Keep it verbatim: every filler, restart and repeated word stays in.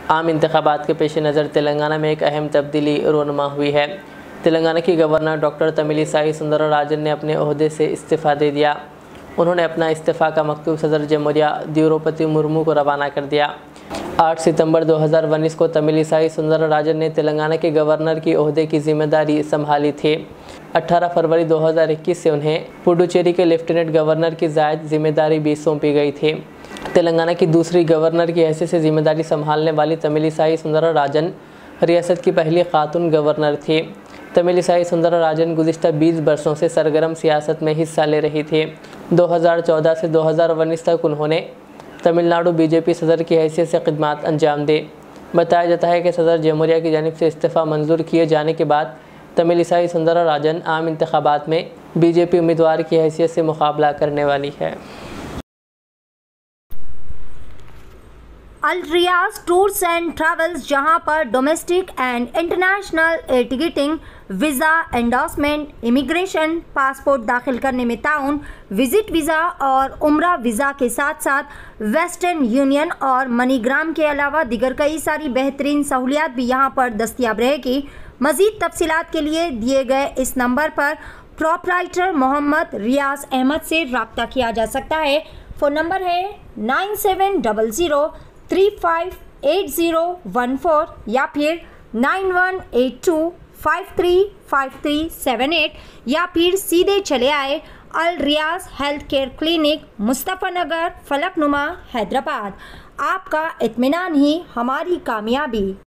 आम इंतखाबात के पेश नज़र तेलंगाना में एक अहम तब्दीली रोनमा हुई है। तेलंगाना की गवर्नर डॉक्टर तमिलिसाई सुंदरराजन ने अपने ओहदे से इस्तीफ़ा दे दिया। उन्होंने अपना इस्तीफ़ा का मकतूब सदर जमहूरिया द्रौपदी मुर्मू को रवाना कर दिया। आठ सितंबर दो हज़ार उन्नीस को तमिलिसाई सुंदरराजन ने तेलंगाना के गवर्नर की ओहदे की जिम्मेदारी संभाली थी। अठारह फरवरी दो हज़ार इक्कीस से उन्हें पुडुचेरी के लेफ्टिनेंट गवर्नर की ज़ायद जिम्मेदारी भी सौंपी गई थी। तेलंगाना की दूसरी गवर्नर की हैसियत से जिम्मेदारी संभालने वाली तमिलिसाई सुंदरराजन रियासत की पहली खातून गवर्नर थी। तमिलिसाई सुंदरराजन गुज़िश्ता बीस बरसों से सरगर्म सियासत में हिस्सा ले रही थी। दो हज़ार चौदह से दो हज़ार उन्नीस तक उन्होंने तमिलनाडु बीजेपी सदर की हैसियत से खिदमत अंजाम दी। बताया जाता है कि सदर जमहूरिया की जानिब से इस्तीफ़ा मंजूर किए जाने के बाद तमिलिसाई सुंदरराजन आम इंतखाबात में बीजेपी उम्मीदवार की हैसियत से मुकाबला करने वाली है। Al Riyaz tours and travels, जहां पर domestic and international air ticketing, visa endorsement, immigration, passport दाखिल करने में ताउन, विजिट वीज़ा और उम्रा वीज़ा के साथ साथ वेस्टर्न यूनियन और मनीग्राम के अलावा दीगर कई सारी बेहतरीन सहूलियात भी यहां पर दस्तयाब रहेगी। मज़ीद तफसीलात के लिए दिए गए इस नंबर पर प्रोपराइटर मोहम्मद रियाज अहमद से रब्ता किया जा सकता है। फ़ोन नंबर है nine seven double zero three five eight zero one four या फिर nine one eight two five three five three seven eight, या फिर सीधे चले आए Al Riyaz health care clinic, Mustafa Nagar, Falaknuma, Hyderabad. आपका इत्मीनान ही हमारी कामयाबी।